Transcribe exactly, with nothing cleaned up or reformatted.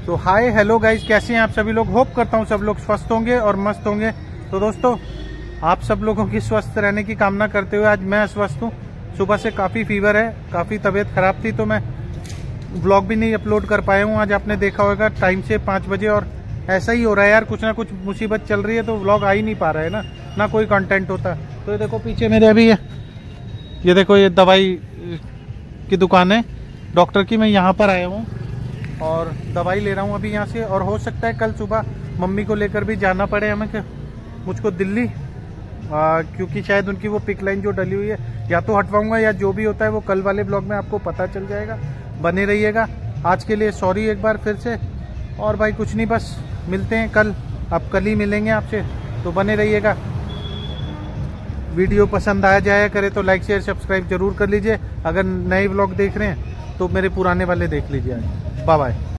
तो hi hello guys, कैसे हैं आप सभी लोग। होप करता हूँ सब लोग स्वस्थ होंगे और मस्त होंगे। तो दोस्तों, आप सब लोगों की स्वस्थ रहने की कामना करते हुए आज मैं अस्वस्थ हूँ। सुबह से काफ़ी फीवर है, काफ़ी तबीयत खराब थी, तो मैं व्लॉग भी नहीं अपलोड कर पाया हूँ। आज आपने देखा होगा टाइम से पाँच बजे, और ऐसा ही हो रहा है यार, कुछ ना कुछ मुसीबत चल रही है तो व्लॉग आ ही नहीं पा रहा है ना, ना कोई कंटेंट होता। तो ये देखो पीछे मेरे अभी ये ये देखो ये दवाई की दुकान है डॉक्टर की। मैं यहाँ पर आया हूँ और दवाई ले रहा हूँ अभी यहाँ से, और हो सकता है कल सुबह मम्मी को लेकर भी जाना पड़े हमें कि मुझको दिल्ली, आ, क्योंकि शायद उनकी वो पिक लाइन जो डली हुई है या तो हटवाऊंगा, या जो भी होता है वो कल वाले ब्लॉग में आपको पता चल जाएगा। बने रहिएगा। आज के लिए सॉरी एक बार फिर से, और भाई कुछ नहीं, बस मिलते हैं कल। आप कल ही मिलेंगे आपसे, तो बने रहिएगा। वीडियो पसंद आया जाया करे तो लाइक शेयर सब्सक्राइब जरूर कर लीजिए। अगर नए व्लॉग देख रहे हैं तो मेरे पुराने वाले देख लीजिए। Bye bye.